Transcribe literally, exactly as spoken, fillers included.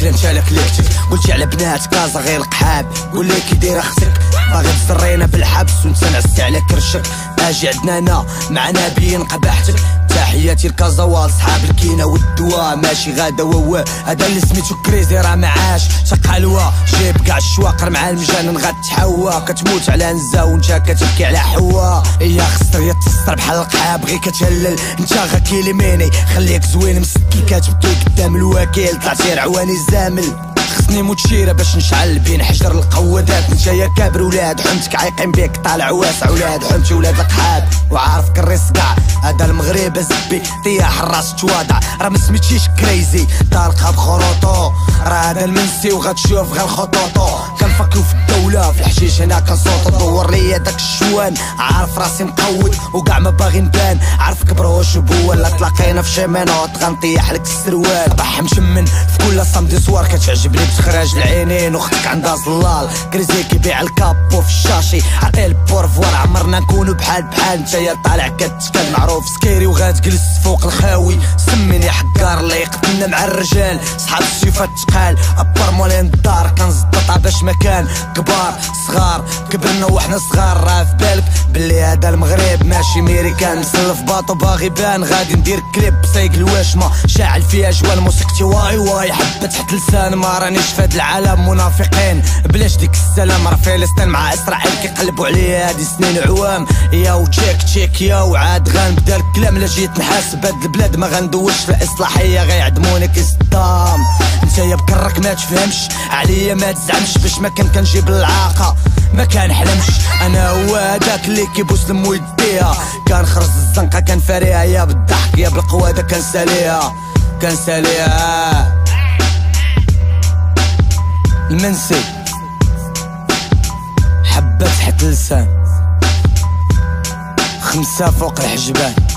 الماكله انت لا كليكتك. قلتي على بنات كازا غير القحاب، قول لي كي دايره اختك باغي تسرينا بالحبس وانت نعست على كرشك. اجي عندنا انا مع نبيين قبحتك. تحياتي لكازا صحاب الكينا والدواء، ماشي غادا ووا هذا اللي سميتو كريزي راه معاش شق حلوه. جيب كاع الشواقر مع المجانن غتحوى، كتموت على نزا وانت كتبكي على حوا. يا خسر يا تسطر بحال القحاب غير كتهلل انت غا كيلميني. خليك زوين مسكي كتبكي قدام الوكيل طلعتي رعواني زامل. خصني متشيره باش نشعل بين حجر القوادات. انت يا كابر ولاد حمتك عايقين بيك طالع واسع ولاد حمتي ولاد القحاب وعارفك الريس كاع. هذا المغرب زبي طياح الراس تواضع راه ما سميتيش كريزي طالقها بخروطو. راه هذا المنسي وغتشوف غير خطوطو. كنفكرو في الدوله في الحشيش هنا كنصوتو. دور ليا داك الشوان عارف راسي مقود وكاع ما باغي نبان. عارفك بروش بو لا تلاقينا في شمانوط غنطيح لك السروال. طح مشمن في كل صمدي صوار كتعجبني بتخراج العينين وختك عندها زلال. كريزي كيبيع الكابو في الشاشي عطيه البورفوار. عمرنا نكونو بحال بحال نتايا طالع كتشكل معروف سكيري وغاتجلس فوق الخاوي. سميني حكار اللي يقتلنا مع الرجال صحاب السيفات تقال. ابر مولين الدار كنزبطها باش مكان كبار صغار كبرنا وحنا صغار. راه في بالك بلي هذا المغرب ماشي ميريكان. مسلف باطو باغي بان غادي ندير كليب سايق الواشمه شاعل فيها جوال موسيقتي واي واي حبه تحت لسان. ما رانيش فهاد العالم منافقين بلاش ديك السلام. راه فلسطين مع اسرائيل كيقلبوا عليا هادي سنين عوام. يا وتشيك تشيك يا وعاد غنبدا الكلام. لا جيت نحاسب هاد البلاد ما غندوش في الاصلاحيه غيعدموني كصدام. نتايا بكرك ما تفهمش عليا ما تزعمش باش ما كان كنجيب العاقه ما كنحلمش. انا هو هداك اللي كيبوس لمو يديها كنخرج الزنقه كنفاريها يا بالضحك يا بالقواده كنساليها كنساليها. المنسي حبة تحت اللسان خمسة فوق الحجبان.